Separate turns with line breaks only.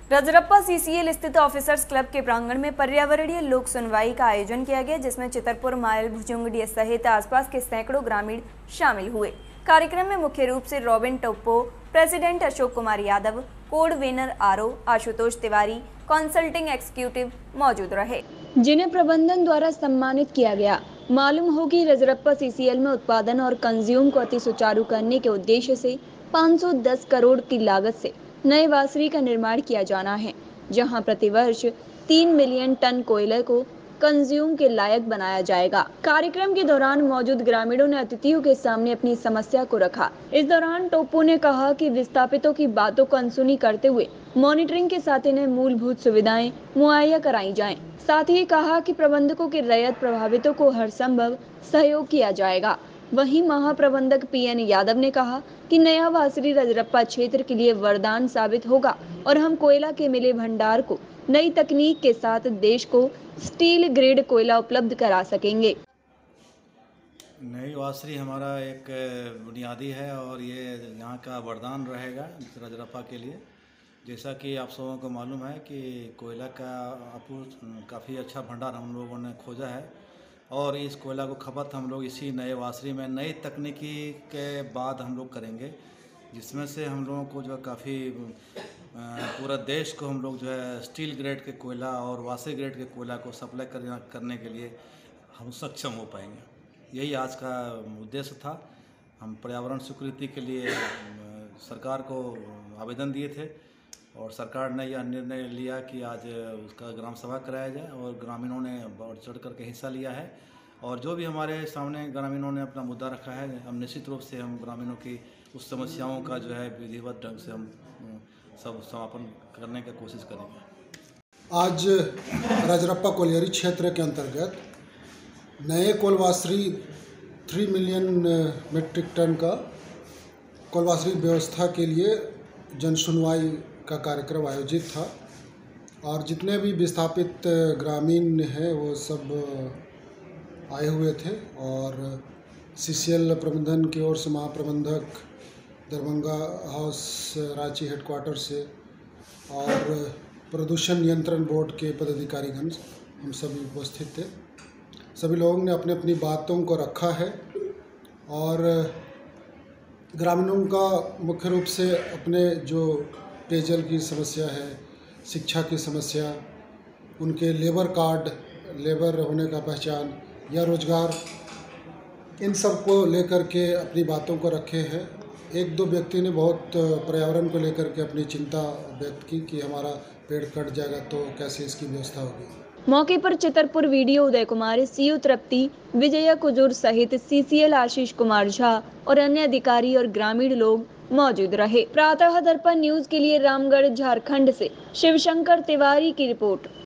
Rajrappa CCL स्थित officers club के प्रांगण में पर्यावरणीय लोक सुनवाई का आयोजन किया गया, जिसमें चितरपुर, मायल, भुजुंगडी सहित आसपास के सैकड़ों ग्रामीण शामिल हुए। कार्यक्रम में मुख्य रूप से Robin Toppo, president Ashok Kumar Yadav, code winner RO Ashutosh Tiwari, consulting executive मौजूद रहे, जिन्हें प्रबंधन द्वारा सम्मानित किया गया। मालूम हो कि रजरप्पा सीसीएल में उत्पादन और कंज्यूम को अति सुचारू करने के उद्देश्य से 510 करोड़ की लागत से नए वासरी का निर्माण किया जाना है, जहां प्रतिवर्ष 3 मिलियन टन कोयले को कंज्यूम के लायक बनाया जाएगा। कार्यक्रम के दौरान मौजूद ग्रामीणों ने अतिथियों के सामने अपनी समस्या को रखा। इस दौरान टोप्पो ने कहा कि विस्थापितों की बातों को अनसुनी करते हुए मॉनिटरिंग के साथ इन्हें मूलभूत सुविधाएं मुहैया कराई जाएं। साथ ही कहा कि प्रबंधकों की रैयत प्रभावितों को हर संभव सहयोग किया जाएगा। वहीं महाप्रबंधक पीएन यादव ने कहा कि नया वासरी रजरप्पा क्षेत्र के लिए वरदान साबित होगा और हम कोयला के मिले भंडार को नई तकनीक के साथ देश को स्टील ग्रेड कोयला उपलब्ध करा सकेंगे।
नई वासरी हमारा एक बुनियादी है और ये यहाँ का वरदान रहेगा रजरप्पा के लिए। जैसा कि आप सबों को मालूम है कि कोयला का काफ़ी अच्छा भंडार हम लोगों ने खोजा है और इस कोयला को खपत हम लोग इसी नए वासरी में नई तकनीकी के बाद हम लोग करेंगे, जिसमें से हम लोगों को जो है काफ़ी पूरा देश को हम लोग जो है स्टील ग्रेड के कोयला और वासरी ग्रेड के कोयला को सप्लाई करने के लिए हम सक्षम हो पाएंगे। यही आज का उद्देश्य था। हम पर्यावरण स्वीकृति के लिए सरकार को आवेदन दिए थे और सरकार ने यह निर्णय लिया कि आज उसका ग्राम सभा कराया जाए और ग्रामीणों ने बढ़ चढ़ करके हिस्सा लिया है। और जो भी हमारे सामने ग्रामीणों ने अपना मुद्दा रखा है, हम निश्चित रूप से हम ग्रामीणों की उस समस्याओं का जो है विधिवत ढंग से हम सब समापन करने की कोशिश करेंगे।
आज रजरप्पा कोलियरी क्षेत्र के अंतर्गत नए कोलवासरी 3 मिलियन मीट्रिक टन का कोलवासरी व्यवस्था के लिए जन सुनवाई का कार्यक्रम आयोजित था और जितने भी विस्थापित ग्रामीण हैं वो सब आए हुए थे और सीसीएल प्रबंधन की ओर से महाप्रबंधक दरभंगा हाउस रांची हेडक्वार्टर से और प्रदूषण नियंत्रण बोर्ड के पदाधिकारीगण हम सभी उपस्थित थे। सभी लोगों ने अपनी अपनी बातों को रखा है और ग्रामीणों का मुख्य रूप से अपने जो पेयजल की समस्या है, शिक्षा की समस्या, उनके लेबर कार्ड, लेबर होने का पहचान या रोजगार, इन सब को लेकर के अपनी बातों को रखे हैं। एक दो व्यक्ति ने बहुत पर्यावरण को लेकर के अपनी चिंता व्यक्त की कि हमारा पेड़ कट जाएगा तो कैसे इसकी व्यवस्था होगी।
मौके पर चितरपुर वीडियो उदय कुमार, सीयू तृप्ति, विजया कुजूर सहित सीसीएल आशीष कुमार झा और अन्य अधिकारी और ग्रामीण लोग मौजूद रहे। प्रातः दर्पण न्यूज के लिए रामगढ़ झारखंड से शिवशंकर तिवारी की रिपोर्ट।